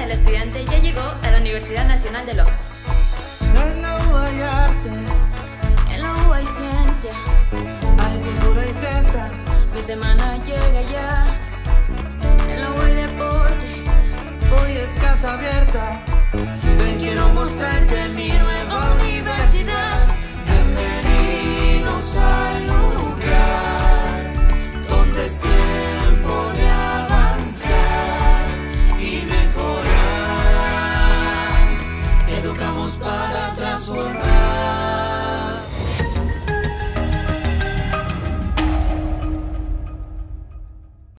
el estudiante ya llegó a la Universidad Nacional de Loja. En la U hay arte, En la U hay ciencia, hay cultura y fiesta. mi semana llega ya. En la U hay deporte, Hoy es casa abierta. Ven, quiero mostrarte mi